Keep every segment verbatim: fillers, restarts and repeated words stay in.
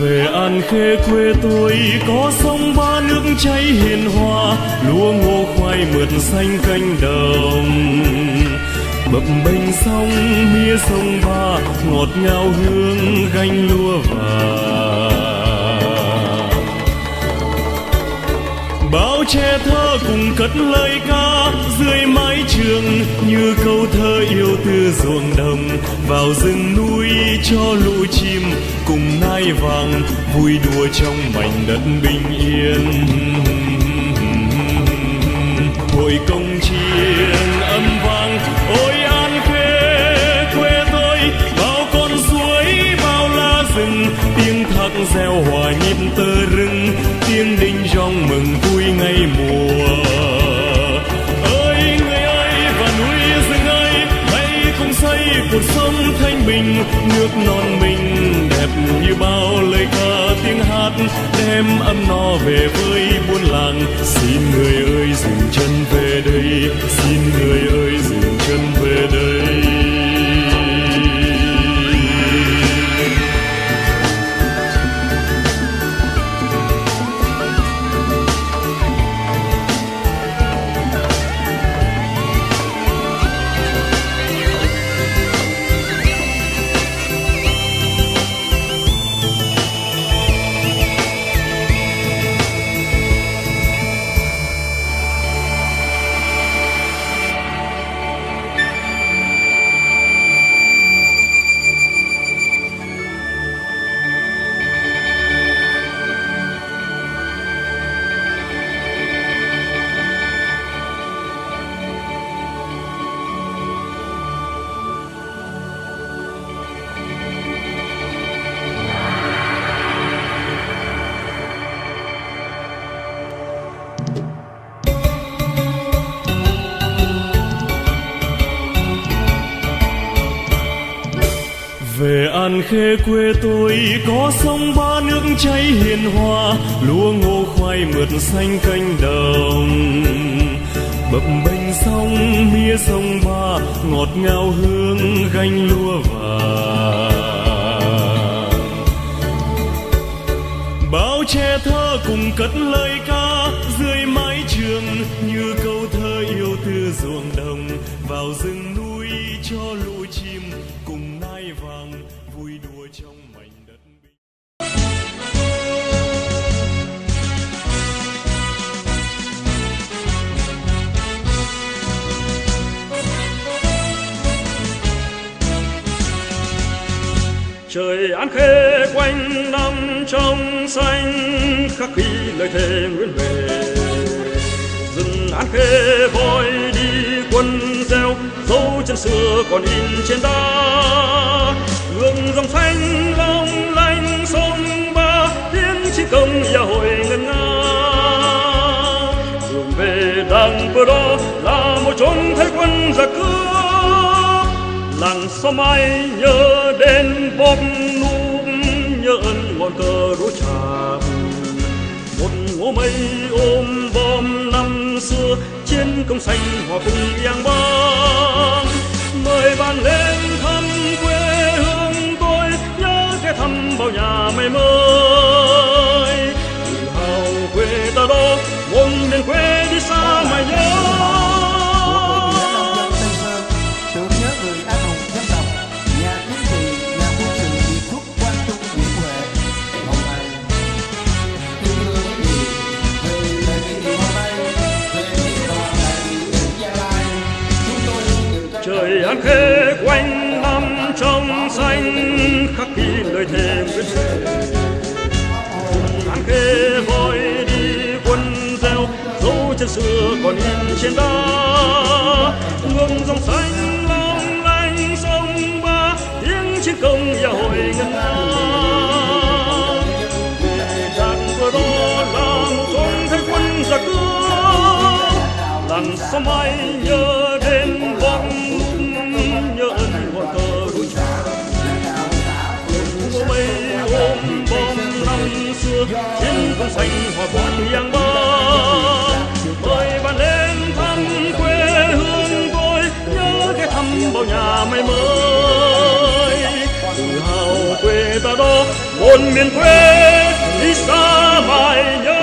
Về An Khê quê tôi có sông Ba nước chảy hiền hòa, lúa ngô khoai mượt xanh cánh đồng. Bập bênh sông mía sông Ba, ngọt ngào hương gánh lúa vàng. Bao trẻ thơ cùng cất lời ca dưới mái trường, như câu thơ yêu từ ruộng đồng. Vào rừng núi cho lũ chim cùng nai vàng, vui đùa trong mảnh đất bình yên. Hội công chiêng âm vang, ôi An Khê quê tôi, bao con suối bao lá rừng, tiếng thác reo hòa nhịp tơ rừng, tiếng đinh rong mừng vui ngày mùa. Ơi người ơi và núi rừng ơi, hãy cùng xây cuộc sống thanh bình, nước non mình đẹp như bao lời ca tiếng hát, đem ấm no về với buôn làng. Xin người ơi dừng chân về đây, xin người ơi dừng chân về đây. Về An Khê quê tôi có sông Ba nước chảy hiền hòa, lúa ngô khoai mượt xanh cánh đồng. Bập bênh sông mía sông Ba, ngọt ngào hương gánh lúa vàng. Bao trẻ thơ cùng cất lời ca dưới mái trường, như câu thơ yêu từ ruộng đồng. Vào rừng núi cho lũ chim cùng nai vàng, vui đùa trong mảnh đất bình. Trời An Khê quanh năm trong xanh, khắc ghi lời thề nguyên về. Rừng An Khê voi đi quân gieo, dấu chân xưa còn in trên đá. Gương dòng xanh long lanh sông Ba, tiếng chí công ya hội ngân nga. Đường về đàng bờ đó là một chốn thấy quân giặc cướp. Làng xóm mai nhớ đến bom núp, nhớ ơn ngọn cờ rú chạm. Một ngố mây ôm bom năm xưa, chiến công xanh hòa cùng giang băng. Mời bạn lên thăm quê hương tôi, nhớ ghé thăm bao nhà mây mới. Tự hào quê ta đó, muôn miền quê đi xa mà nhớ. Trời An Khê quanh năm trong xanh, khắc ghi lời thề quyết thể. Rừng An Khê voi đi quân gieo, dấu chân xưa còn in trên đá. Ngông dòng xanh long lanh sông Ba, tiếng chiến công ya hội ngân nga. Về đàn cờ đó là một chốn thấy quân giặc cướp. Làng xóm mai nhớ đến bom, nhớ ơn ngọn cờ rú chạm. Ngô mây ôm bom năm xưa, chiến công xanh hòa cùng giang ba. Mời bạn lên thăm quê hương tôi, nhớ ghé thăm bao nhà mây mới. Tự hào quê ta đó hồn miền quê đi xa mãi nhớ.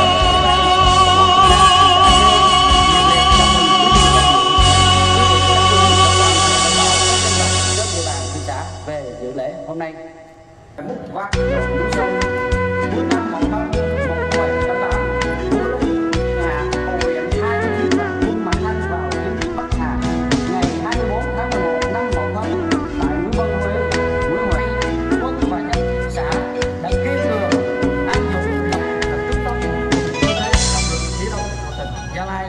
Về dự lễ hôm nay múc vác núi sông núi năm màu thân một bảy tám tám nhà hồ huyện hai chín quân mặt thanh vào kinh Bắc Hà ngày hai mươi bốn tháng mười một năm mậu thân tại núi Vân Huế, núi Huệ, quân và nhân xã đã kiên cường anh dũng lập và quyết tâm đây là lực chiến đấu của tỉnh Gia Lai.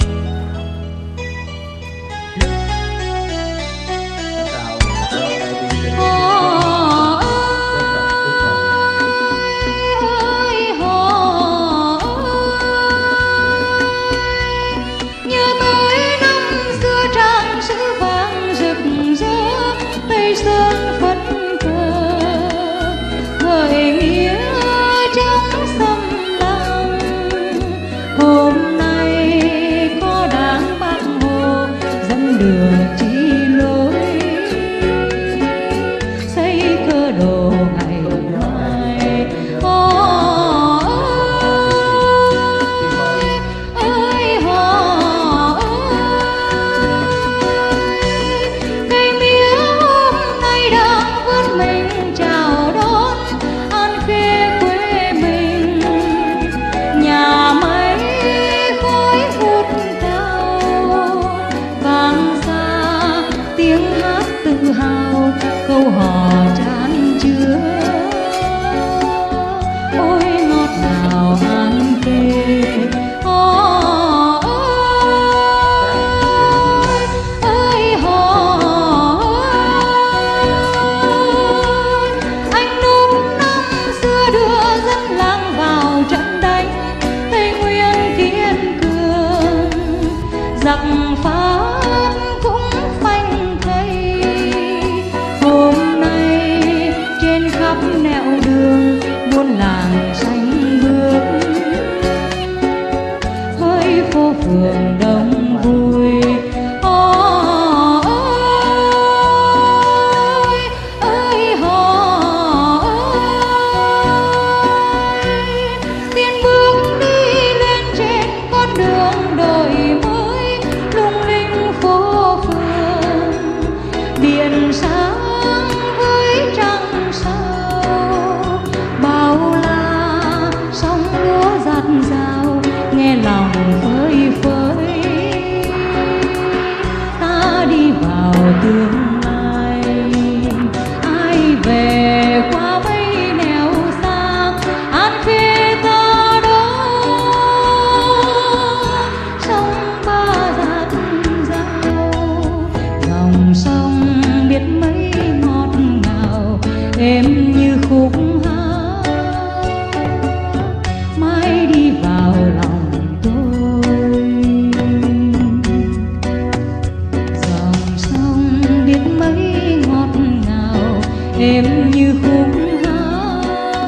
câu hò tràn chứa ôi ngọt ngào han kề hò ơi ơi hò ơi anh đúng năm xưa đưa dân làng vào trận đánh Tây Nguyên kiên cường giặc Pháp cũng phanh thây. Hôm nay trên khắp nẻo đường buôn làng xanh bước hơi phố phường đông vui hò ơi ơi hò ơi tiến bước đi lên trên con đường đổi mới lung linh phố phường biển sáng với trăng sao bao la sóng lúa giặt rào nghe lòng phơi phới ta đi vào tương lai ai về qua mấy nẻo xa an khê ta đó sông ba dạt dào dòng sông biết mấy ngọt ngào êm như khúc hát mãi đi vào lòng tôi. Dòng sông biết mấy ngọt ngào êm như khúc hát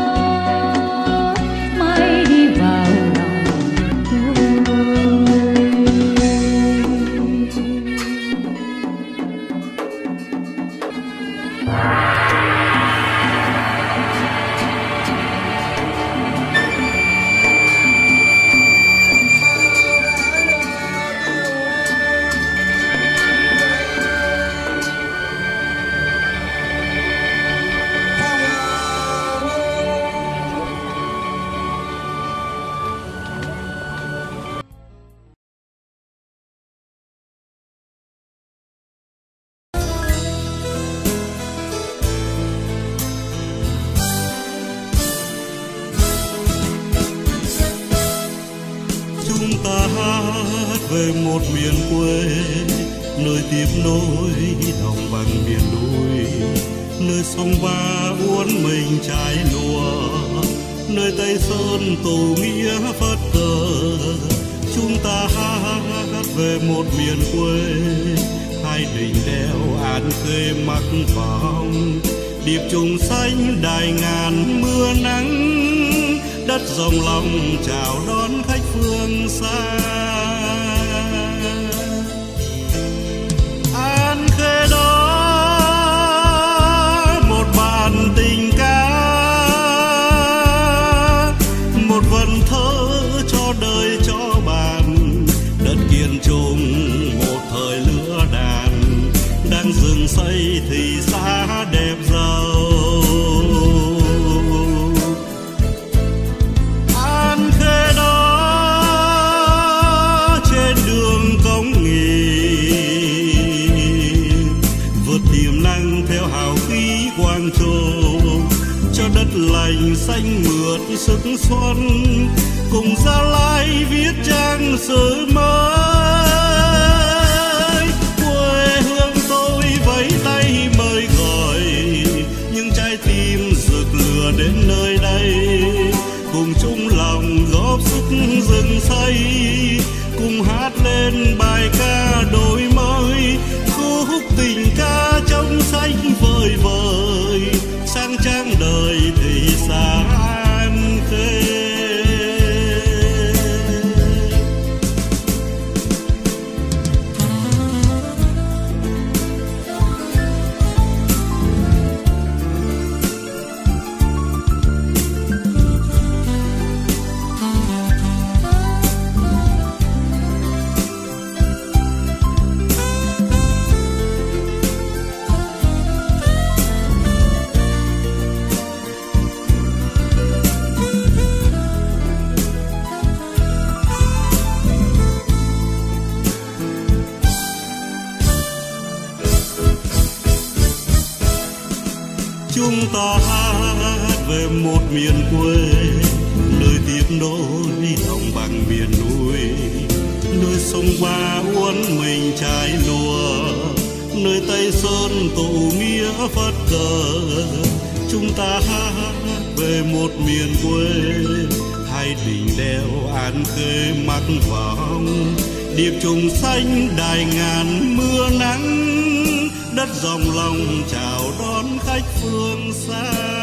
mãi đi vào lòng tôi. Chúng ta hát về một miền quê, nơi tiếp nối đồng bằng miền núi, nơi sông Ba uốn mình trái lúa, nơi Tây Sơn tổ nghĩa phất cờ. Chúng ta hát về một miền quê, hai đỉnh đèo An Khê mắc vòng, điệp trùng xanh đài ngàn mưa nắng, đất rộng lòng chào đón khách phương xa. An Khê đó một bản tình ca xanh mượt sức xuân, cùng Gia Lai viết trang sử mới. Quê hương tôi vẫy tay mời gọi, nhưng trái tim rực lửa đến nơi đây. Cùng chung lòng góp sức rừng xây, cùng hát lên bài ca đổi mới. Khúc tình ca trong xanh vời vời, sang trang đời thì xa An Khê. Chúng ta hát về một miền quê, nơi tiếp nối đồng bằng miền núi, nơi sông Ba uốn mình trái lúa, nơi Tây Sơn tụ nghĩa phất cờ. Chúng ta hát về một miền quê, hai đỉnh đèo An Khê mắc vòng, điệp trùng xanh đài ngàn mưa nắng, đất dòng lòng chào đón khách phương xa.